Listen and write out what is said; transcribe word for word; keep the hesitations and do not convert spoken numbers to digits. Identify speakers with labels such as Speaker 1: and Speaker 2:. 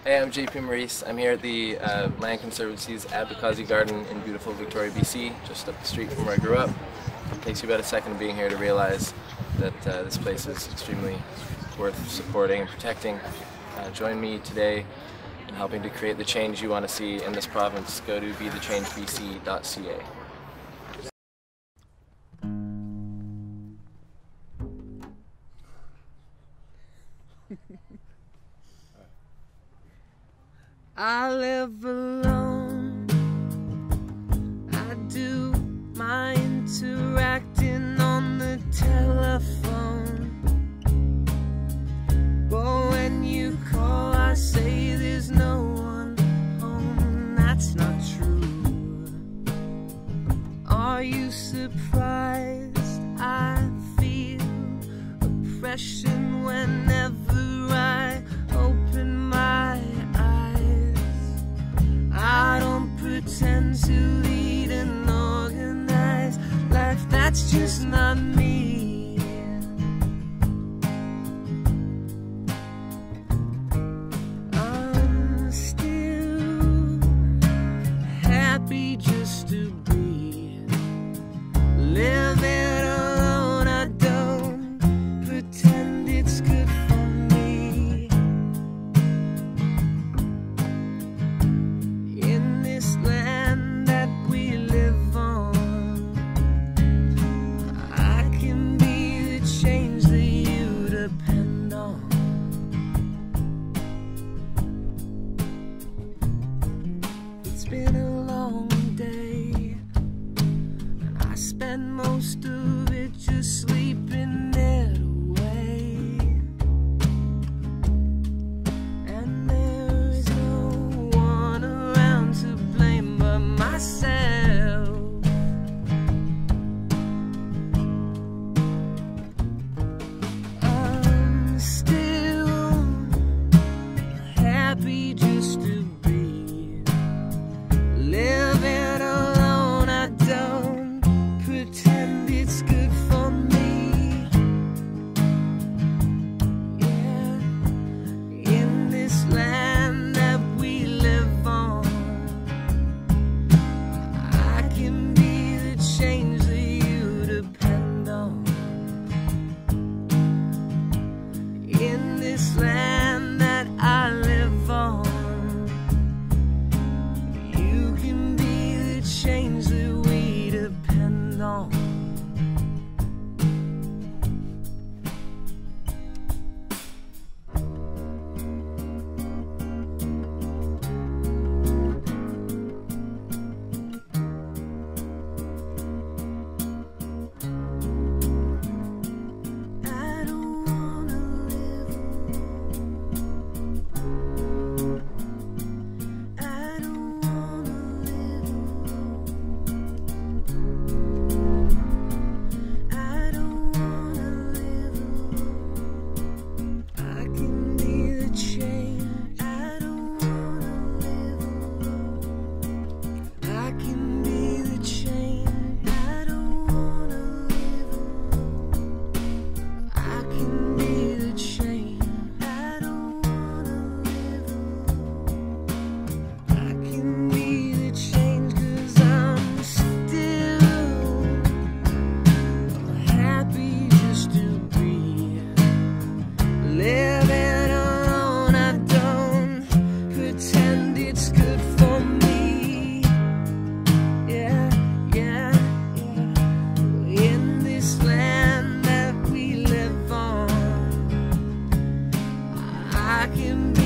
Speaker 1: Hey, I'm J P Maurice. I'm here at the uh, Land Conservancy's Abdikazi Garden in beautiful Victoria, B C, just up the street from where I grew up. It takes you about a second of being here to realize that uh, this place is extremely worth supporting and protecting. Uh, join me today in helping to create the change you want to see in this province. Go to be the change b c dot c a.
Speaker 2: I live alone. I do my interacting on the telephone. But when you call, I say there's no one home. That's not true. Are you surprised? I feel oppression whenever I open my eyes. I don't pretend to lead an organized life, that's just not me. I'm still happy just to be living alone. I don't pretend it's good for me. In this land that we live on, I can be the change that you depend on. It's been a long day, and I spend most of it just sleeping it away. And there is no one around to blame but myself. I'm still happy just to be living alone. I don't pretend it's good for me. Yeah, in this land that we live on, I can be the change that you depend on. In this land that I live on, you can be the change that we depend on. I don't wanna live alone. I don't wanna live alone. I don't wanna live alone. I can be the change. I don't wanna live alone. I can be the change. I don't wanna live alone. I can be the change. I don't wanna live alone. I can be the change, 'cause I'm still happy just to be living alone. I don't pretend it's good for me. Yeah, yeah, yeah. In this land that we live on, I can be